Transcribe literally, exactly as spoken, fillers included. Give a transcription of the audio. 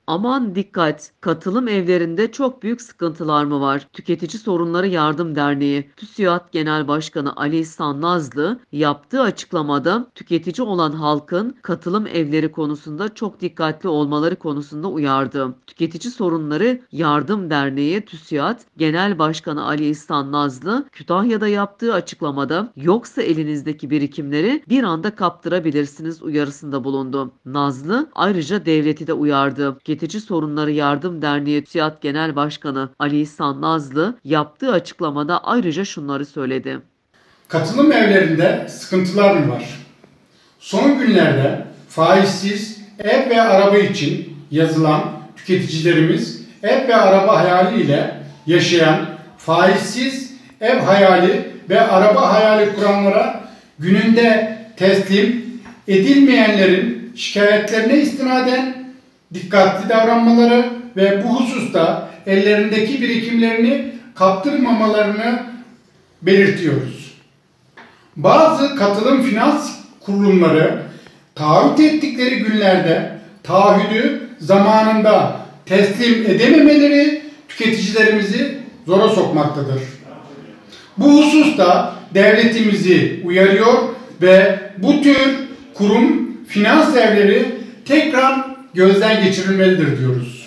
Aman dikkat! Katılım evlerinde çok büyük sıkıntılar mı var? Tüketici Sorunları Yardım Derneği TÜSİAD Genel Başkanı Ali İhsan Nazlı yaptığı açıklamada tüketici olan halkın katılım evleri konusunda çok dikkatli olmaları konusunda uyardı. Tüketici Sorunları Yardım Derneği TÜSİAD Genel Başkanı Ali İhsan Nazlı Kütahya'da yaptığı açıklamada yoksa elinizdeki birikimleri bir anda kaptırabilirsiniz uyarısında bulundu. Nazlı ayrıca devleti de uyardı. Tüketici Sorunları Yardım Derneği TÜSİAD Genel Başkanı Ali İhsan Nazlı yaptığı açıklamada ayrıca şunları söyledi. Katılım evlerinde sıkıntılar mı var? Son günlerde faizsiz ev ve araba için yazılan tüketicilerimiz ev ve araba hayaliyle yaşayan faizsiz ev hayali ve araba hayali kuranlara gününde teslim edilmeyenlerin şikayetlerine istinaden dikkatli davranmaları ve bu hususta ellerindeki birikimlerini kaptırmamalarını belirtiyoruz. Bazı katılım finans kurulumları taahhüt ettikleri günlerde taahhüdü zamanında teslim edememeleri tüketicilerimizi zora sokmaktadır. Bu hususta devletimizi uyarıyor ve bu tür kurum finans evleri tekrar gözden geçirilmelidir diyoruz.